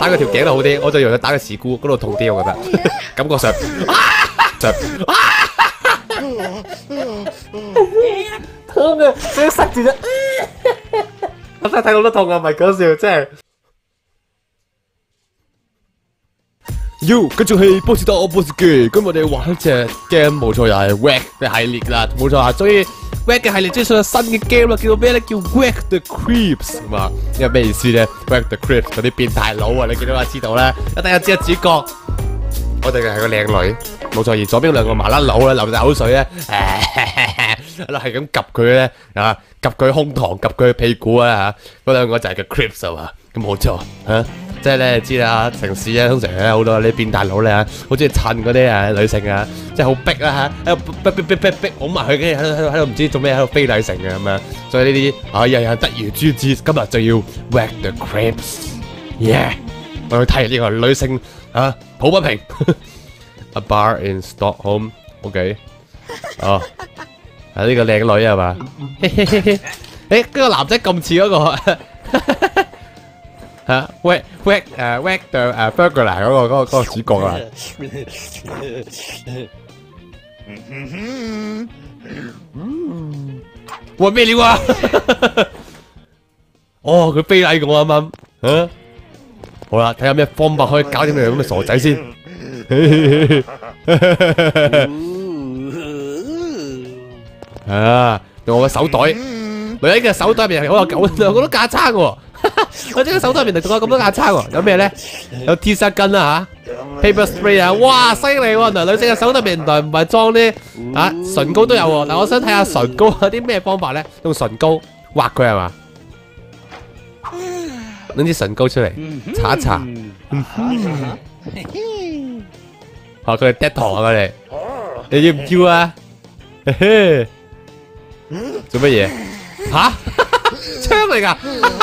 打佢條頸度好啲，我就用佢打個事故嗰度痛啲，我覺得感覺上。痛啊！仲要塞住咗，我真係睇到都痛啊！唔係講笑，真係。Yo， 跟住係波士多波士基，咁我哋玩一隻 game， 冇錯又係 Whack 嘅系列啦，冇錯啊！終於 Whack 嘅系列追上新嘅 game 啦，叫做咩咧？叫 Whack the Creeps， 係嘛？呢個咩意思咧 ？Whack the Creeps 嗰啲變態佬啊！你見到啊，知道啦，一定有知主角。我哋嘅係個靚女，冇錯，而左邊兩個麻甩佬咧，流晒口水咧，係咁及佢咧，啊，及佢胸膛，及佢屁股啊，嚇，嗰兩個就係個 Creeps 啊，咁冇錯嚇。即係咧，知啦，城市咧通常咧好多啲變態佬咧嚇，好中意襯嗰啲女性啊，即係好逼啦嚇，喺度逼拱埋佢，跟住喺度唔知做咩喺度非禮成嘅咁樣，所以呢啲人人得而誅之，今日就要 Whack the Creeps，yeah， 我去睇呢個女性啊抱不平，A bar in Stockholm，OK， 哦，係呢個靚女係嘛？誒，嗰個男仔咁似嗰個。嚇 ，Whack the burglar 嗰個主角啊！哇咩料啊！哦，佢非禮我啱啱，嚇！好啦，睇下咩方法可以搞掂你咁嘅傻仔先。啊，用我嘅手袋，女人嘅手袋入面好有兩個都架撐喎。我隻手袋入面仲有咁多架撐喎，有咩咧？有 T 恤巾啦嚇 ，paper spray 啊，哇犀利喎！嗱，女仔嘅手袋入面原來唔係裝啲啊唇膏都有喎。嗱，我想睇下唇膏有啲咩方法咧？用唇膏畫佢係嘛？拎支唇膏出嚟搽一搽。佢哋嗒糖啊！佢哋，你要唔要啊？做乜嘢？嚇？槍嚟㗎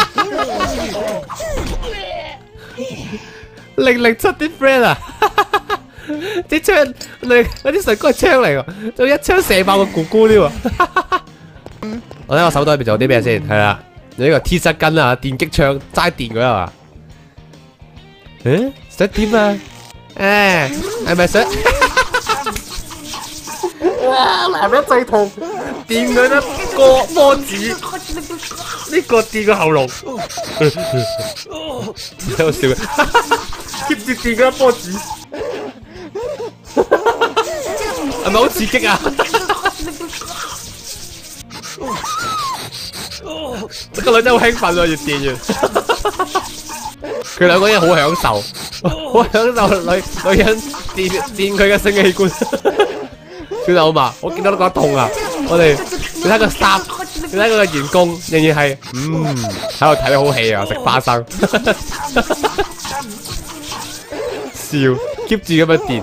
！007啲 friend 啊，啲槍嗰啲唇膏係槍嚟㗎，仲一槍射爆個咕咕添喎！我睇我手袋入邊仲有啲咩先？係啦，有呢個 T 恤巾啊，電擊槍齋電佢係嘛？想點啊？係咪想？哇！男人最痛，電佢得個波子，呢個電個喉嚨，睇我笑，keep 住電佢一波子，係咪好刺激啊？個女仔好興奮啊，越電越，佢兩個已經好享受，好享受女人電佢嘅性器官。小豆嘛，我見到都覺得痛啊！我哋你睇個 staff，你睇佢個員工仍然係喺度睇得好戲啊，食花生，笑 keep 住咁樣電，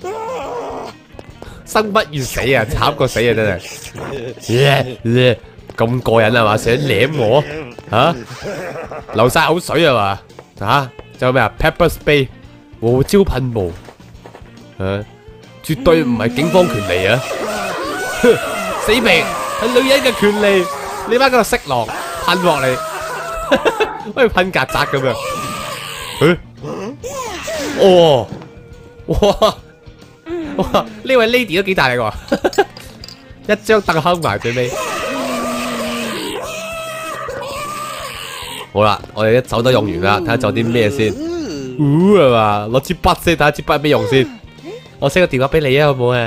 生不如死啊，慘過死啊真係，咁過癮係嘛？成日舐我嚇，流晒口水係嘛？嚇，仲有咩啊 ？Pepper spray 胡椒噴霧嚇。絕對唔係警方權利啊！死皮係女人嘅權利，你班嗰個色狼噴落嚟，好似噴曱甴咁樣。哦，哇！呢位 lady 都幾大力喎，一張凳坑埋最尾。好啦，我哋啲手都用完啦，睇下仲有啲咩先。係嘛？攞支筆先，睇下支筆有咩用先。我 send 個電話俾你啊，好唔好啊？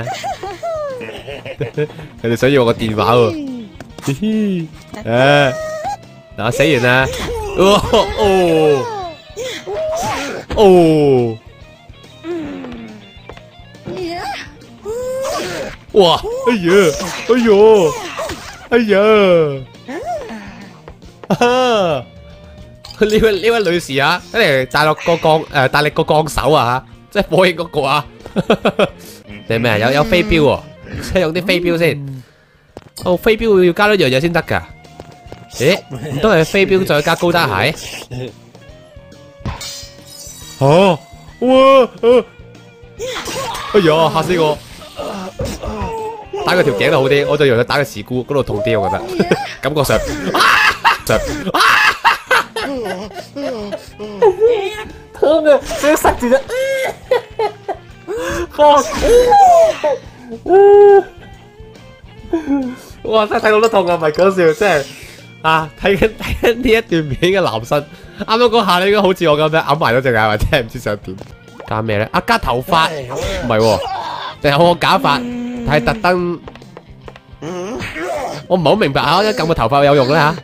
佢哋想要我個電話喎。嗱，我寫完啦。哇！哎呀！哎呀！呢位女士啊，一嚟大力個鋼手啊嚇，即係火影嗰個啊！你咩啊？有飛鏢喎，即係用啲飛鏢先。哦，飛鏢要加多樣嘢先得㗎。咦？唔通係飛鏢再加高踭鞋？哦！哇！哎呀！嚇死我！打佢條頸度好啲，我就用佢打個事故嗰度痛啲，我覺得。感覺上，痛嘅，即塞住咗。放。哇！真係睇到都痛啊，唔係講笑，真係啊！睇緊呢一段片嘅男生，啱啱嗰下你應該好似我咁樣揞埋咗隻眼，或者係唔知想點。加咩咧？啊，加頭髮，唔係喎，定係我個假髮，係特登。我唔係好明白啊！一撳個頭髮有用咧嚇？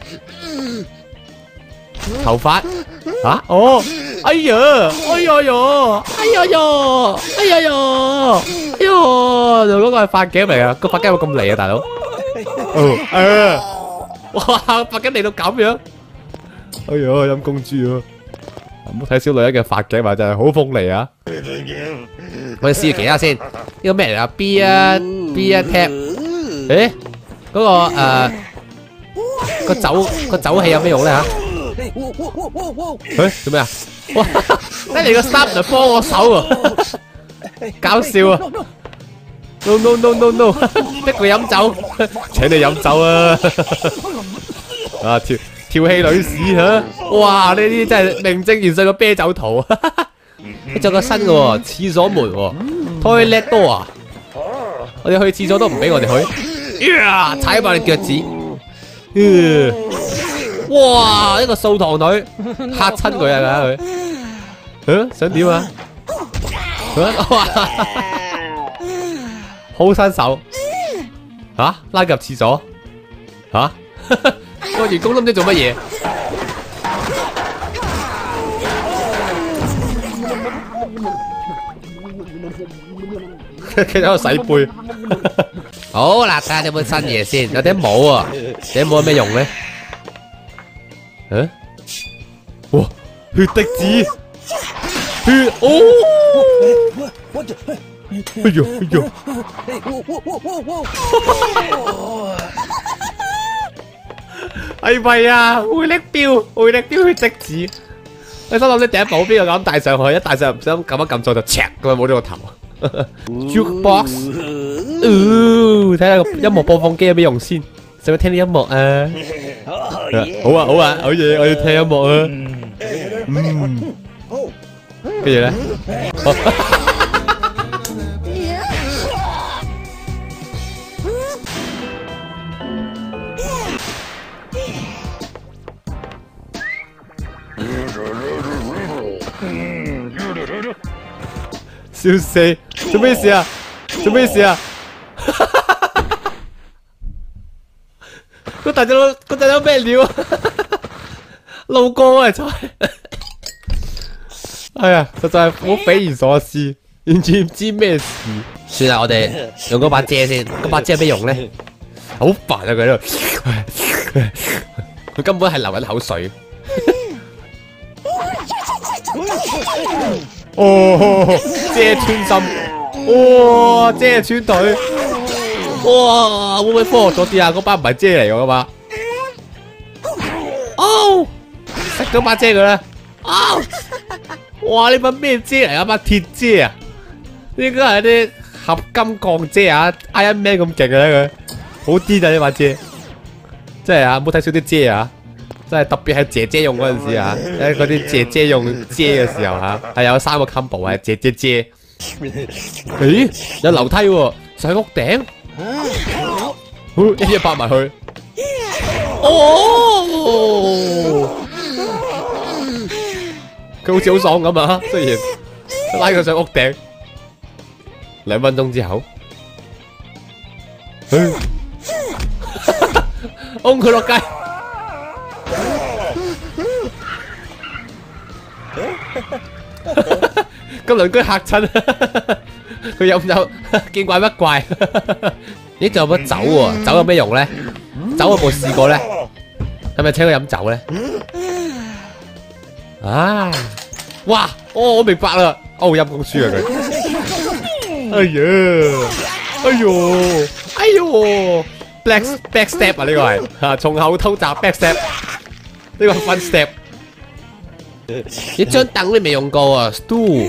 頭髮嚇？哦！哎呀！哎呀呀！哎呀呀！哎呀呀！哎呀！嗰個係髮夾嚟啊！個髮夾有冇咁嚟啊，大佬？哇！髮夾嚟到咁樣，哎呀陰公豬啊！唔好睇小女人嘅髮夾啊，真係好鋒利啊！我哋試下其他先，呢個咩嚟啊 ？B 啊 tap， 誒，嗰個個酒器有咩用咧吓？誒，做咩啊？哇！睇你個衫嚟幫我手啊！搞笑啊！ No no no no no！ 逼佢飲酒，請你飲酒啊！啊調戲女士吓，哇！呢啲真係名正言順嘅啤酒圖。你仲有個新嘅喎，廁所門喎 ，toilet door 啊！我哋去廁所都唔俾我哋去，踩爆你腳趾！哇！一個掃堂女嚇親佢啊佢，想點啊？哇！好新手，吓拉入廁所，吓個員工都唔知做乜嘢。佢喺度洗杯。好啦，睇下有冇新嘢先。有頂帽啊，頂帽有咩用咧？哇！血滴子，血哦！哎呦哎呦！係咪啊？回力標血滴子。你心諗你第一步邊個咁帶上去？一帶上唔小心撳一撳錯就赤咁啊，冇咗個頭。Jukebox， 睇下個音樂播放機有咩用先？使唔使聽啲音樂啊？好啊好啊，好嘢！我要聽音樂啊。跟住咧，笑死！做咩事啊？做咩事啊？嗰大佬咩料啊？路過啊，真係！哎呀，實在係好匪夷所思，完全唔知咩事。算啦，我哋用嗰把遮先。嗰把遮有咩用咧？好煩啊！佢喺度，佢根本係流緊口水。哦，遮穿心，哇，遮穿腿，哇，會唔會科學咗啲啊？嗰把唔係遮嚟㗎嘛？哦，食咗把遮佢啦，啊！哇！呢把咩遮嚟啊？把鐵遮啊？應該係啲合金鋼遮啊 ！Iron Man 咁勁啊佢，好癲啊呢把遮！真係啊，冇睇少啲遮啊！真係特別係姐姐用嗰陣時啊，嗰啲姐姐用遮嘅時候嚇，係有3個 combo 係姐姐遮。咦？有樓梯喎，上屋頂，一嘢拍埋去。哦！佢好似好爽咁啊！雖然拉佢上屋頂，2分鐘之後，掹佢落街。咁鄰居嚇親，佢飲酒見怪不怪。咦？仲有乜酒喎？酒有咩用咧？酒有冇試過咧？係咪請佢飲酒咧？啊！哇！哦，我明白啦。哦，陰公輸啊佢。哎呀！哎呦！哎呦 ！backstep 啊，呢個係嚇，從後偷襲 backstep。呢個 fun step。呢張凳你未用過啊 ，stool。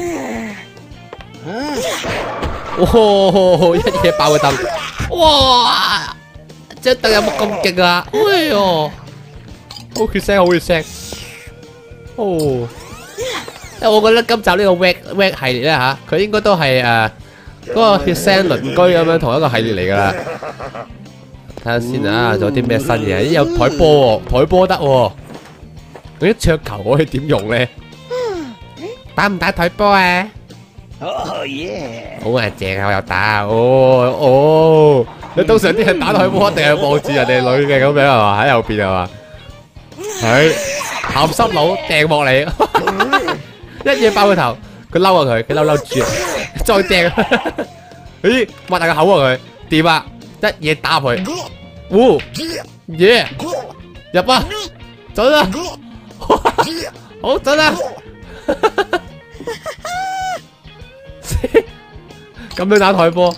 哇！一嘢爆個凳。哇！張凳有冇咁勁啊？哎呦！好血腥，好血腥。哦， 我覺得今集呢個 Whack 系列咧嚇，佢應該都係嗰個血腥鄰居咁樣同一個系列嚟㗎啦。睇下先啊，仲有啲咩新嘢？咦，有台波喎，台波得喎。嗰啲桌球可以點用咧？打唔打台波啊？哦耶！好啊，正啊，我又打。哦，你通常啲人打台波一定係望住人哋女嘅咁樣係嘛？喺後邊係嘛？係鹹濕佬掟落嚟，一嘢爆個頭，佢嬲啊佢嬲住，再掟。咦，擘大個口啊佢，掂啊！一嘢打佢，喎耶！入啊，走啦！好走啦！咁樣打台波，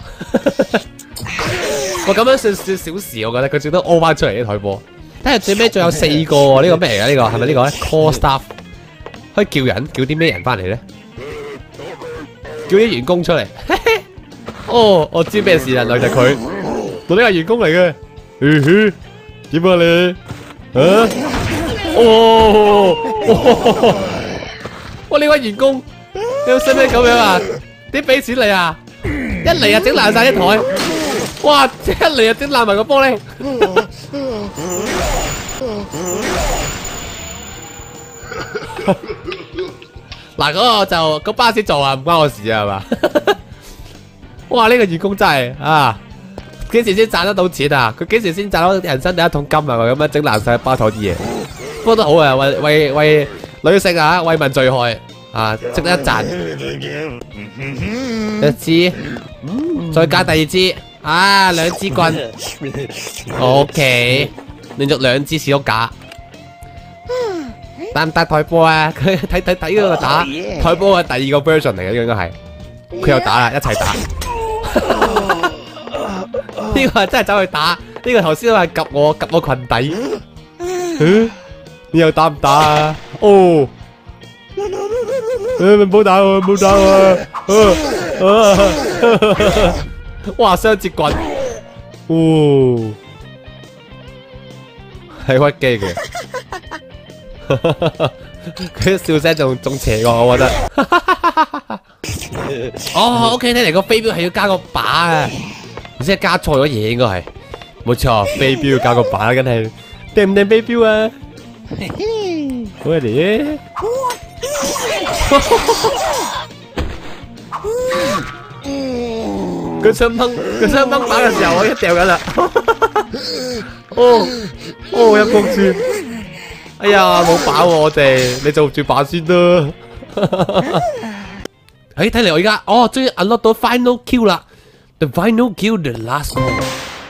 我咁樣算小事，我覺得佢最多屙翻出嚟啲台波。睇下最尾仲有4個，呢個咩嚟㗎？呢個係咪呢個咧 ？Call staff 可以叫人，叫啲咩人翻嚟咧？叫啲員工出嚟。哦，我知咩事啦，就係佢，我呢個員工嚟嘅。點啊你？啊？哇！呢位員工，你使唔使咁樣啊？點俾錢你啊？一嚟啊整爛晒啲台，哇！一嚟啊整爛埋個玻璃。嗱，嗰個就個巴士做啊，唔關我事啊，係嘛？哇！呢個員工真係啊，幾時先賺得到錢啊？佢幾時先賺到人生第一桶金啊？咁樣整爛晒包台啲嘢，不過都好啊，為女性啊，為民除害啊，值得一讚。一支，再加第二支，啊，2支棍 ，OK， 連續2支士碌架。打唔打台波啊？佢睇呢個打台波嘅第2個 version 嚟嘅，應該係佢又打啦，一齊打。呢個係真係走去打，呢個頭先都係夾我裙底。你又打唔打啊？哦，唔好打我，唔好打我。哇，雙節棍，哦，係屈機嘅。佢啲笑聲仲邪過我覺得。哦 ，OK， 睇嚟個飛鏢係要加個靶啊，唔知係加錯咗嘢應該係。冇錯，飛鏢要加個靶，梗係掟唔掟飛鏢啊？好啊你。佢想掹靶嘅時候，我已經掉緊啦。哦，一公豬。哎呀，冇靶喎我哋，你做住靶先啦。睇嚟我而家終於 unlock 到 final kill 啦 ，the final kill the last call。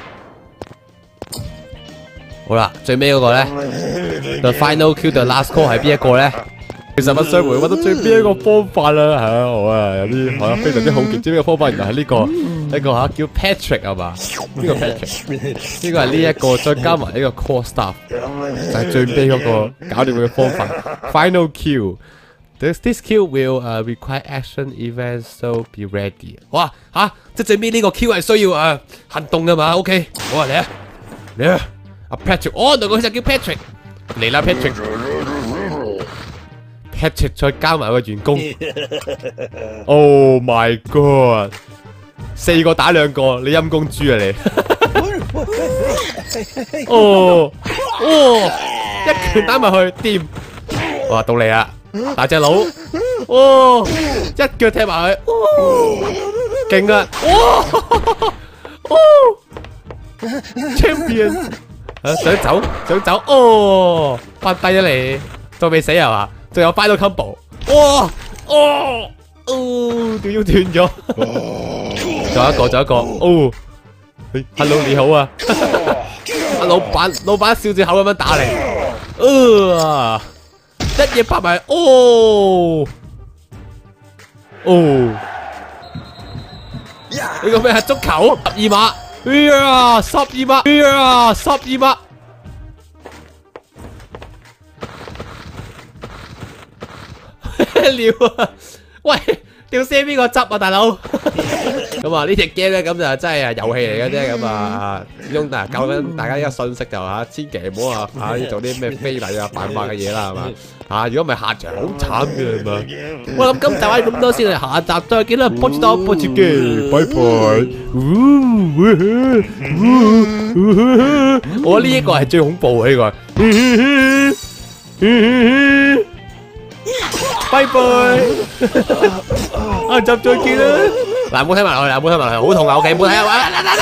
好啦，最尾嗰個咧 ，the final kill the last call 係邊一個咧？其實我上回揾到最邊一個方法啦，係我有啲非常之好奇，知邊個方法？原來係呢個叫 Patrick 係嘛？呢個 Patrick， 呢個係呢一個，再加埋呢個 Call Staff， 就係最尾嗰個搞掂佢嘅方法。Final kill， this kill will require action events, so be ready。哇即係最尾呢個 kill 係需要行動㗎嘛 ？OK， 好啊嚟啊，阿 Patrick， 原來佢就叫 Patrick， 嚟啦 Patrick。Patrick 再加埋個員工 ，Oh my God， 4個打2個，你陰公豬啊你！一拳打埋去，掂！哇，到你啦，大隻佬！一腳踢埋去，勁啊！Champion， 想走，翻低咗你，仲未死係嘛？仲有 final combo， 條腰斷咗，仲有一個，Hello 你好啊，老闆笑住口咁樣打你，一嘢拍埋，呢個咩係足球？12碼，12碼。料啊！喂， 屌射邊個執啊，大佬？咁啊，呢隻 game 咧咁就真係遊戲嚟嘅啫。咁啊，始終教緊大家一個信息就千祈唔好做啲咩非禮啊、犯法嘅嘢啦，係嘛？如果唔係下場好慘嘅係嘛？我諗今集係咁多先，下集再見啦，波子多波子機，拜拜。我呢一個係最恐怖嘅呢個。拜拜，下集再見啦！嗱，唔好睇埋落去，唔好睇埋落去，好痛啊！屋企唔好睇啊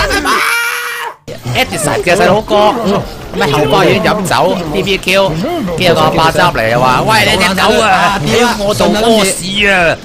！Edison 嘅細佬哥咩後花園飲酒 BBQ， 跟住個阿爸執嚟又話：喂，你隻狗啊，屌我做屙屎啊！